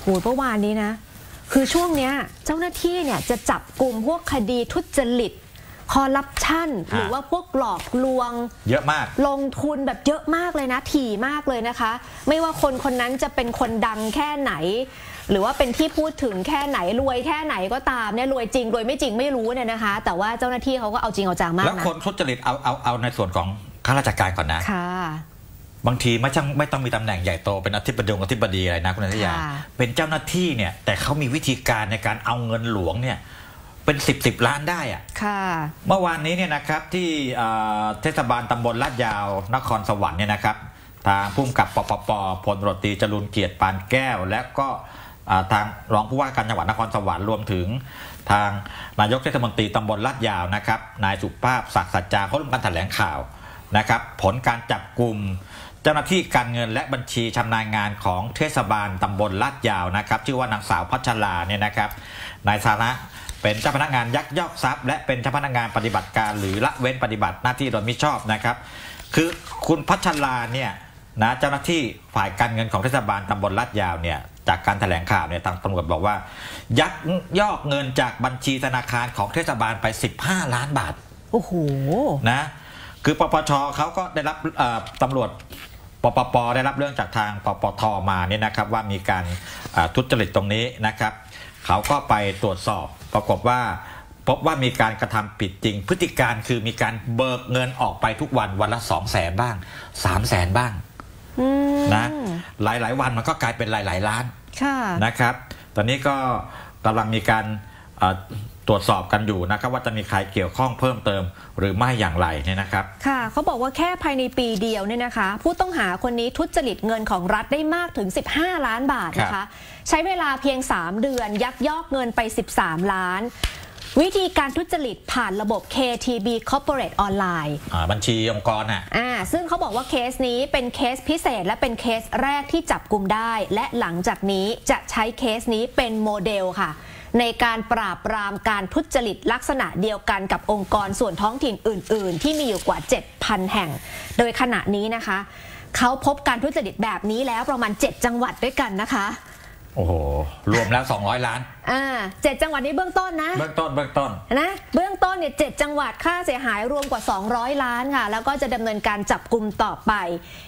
โหเมื่อวานนี้นะคือช่วงเนี้ยเจ้าหน้าที่เนี่ยจะจับกลุ่มพวกคดีทุจริตคอร์รัปชันหรือว่าพวกหลอกลวงเยอะมากลงทุนแบบเยอะมากเลยนะถี่มากเลยนะคะไม่ว่าคนคนนั้นจะเป็นคนดังแค่ไหนหรือว่าเป็นที่พูดถึงแค่ไหนรวยแค่ไหนก็ตามเนี่ยรวยจริงรวยไม่จริงไม่รู้เนี่ยนะคะแต่ว่าเจ้าหน้าที่เขาก็เอาจริงเอาจังมากนะแล้วคนทุจริตเอาในส่วนของข้าราชการก่อนนะค่ะบางทีไม่ต้องมีตำแหน่งใหญ่โตเป็นอธิบดีอะไรนะคุณนันทยาเป็นเจ้าหน้าที่เนี่ยแต่เขามีวิธีการในการเอาเงินหลวงเนี่ยเป็น10 ล้านได้อะค่ะเมื่อวานนี้เนี่ยนะครับที่เทศบาลตำบลลาดยาวนครสวรรค์เนี่ยนะครับทางผู้กำกับปปป.พลตำรวจตรีจรูญเกียรติปานแก้วและก็ทางรองผู้ว่าการจังหวัดนครสวรรค์รวมถึงทางนายกเทศมนตรีตำบลลาดยาวนะครับนายสุภาพศักดิ์สัจจาเขาร่วมกันแถลงข่าวนะครับผลการจับกลุ่มเจ้าหน้าที่การเงินและบัญชีชำนาญงานของเทศบาลตำบลลาดยาวนะครับชื่อว่านางสาวพัชราเนี่ยนะครับนายฐานะเป็นเจ้าพนักงานยักยอกทรัพย์และเป็นเจ้าพนักงานปฏิบัติการหรือละเว้นปฏิบัติหน้าที่โดยมิชอบนะครับคือคุณพัชราเนี่ยนะเจ้าหน้าที่ฝ่ายการเงินของเทศบาลตำบลลาดยาวเนี่ยจากการแถลงข่าวเนี่ยทางตำรวจบอกว่ายักยอกเงินจากบัญชีธนาคารของเทศบาลไป15 ล้านบาทโอ้โหนะคือปปชเขาก็ได้รับตำรวจปปปได้รับเรื่องจากทางปปทมาเนี่ยนะครับว่ามีการทุจริตตรงนี้นะครับเขาก็ไปตรวจสอบปรากฏว่าพบว่ามีการกระทำผิดจริงพฤติการคือมีการเบิกเงินออกไปทุกวันวันละ200,000บ้าง300,000บ้างนะหลายวันมันก็กลายเป็นหลายล้านนะครับตอนนี้ก็กำลังมีการตรวจสอบกันอยู่นะครับว่าจะมีใครเกี่ยวข้องเพิ่มเติมหรือไม่อย่างไรเนี่ยนะครับค่ะเขาบอกว่าแค่ภายในปีเดียวเนี่ยนะคะผู้ต้องหาคนนี้ทุจริตเงินของรัฐได้มากถึง15 ล้านบาทนะคะใช้เวลาเพียง3 เดือนยักยอกเงินไป13 ล้านวิธีการทุจริตผ่านระบบ KTB Corporate ออนไลน์บัญชีองค์กรซึ่งเขาบอกว่าเคสนี้เป็นเคสพิเศษและเป็นเคสแรกที่จับกุมได้และหลังจากนี้จะใช้เคสนี้เป็นโมเดลค่ะในการปราบปรามการทุจริตลักษณะเดียวกันกับองค์กรส่วนท้องถิ่นอื่นๆที่มีอยู่กว่า 7,000 แห่งโดยขณะนี้นะคะเขาพบการทุจริตแบบนี้แล้วประมาณ7 จังหวัดด้วยกันนะคะโอ้โหรวมแล้ว200 ล้าน 7 จังหวัดนี้เบื้องต้นนะเบื้องต้นนะเบื้องต้นเนี่ย7 จังหวัดค่าเสียหายรวมกว่า200 ล้านค่ะแล้วก็จะดำเนินการจับกุมต่อไป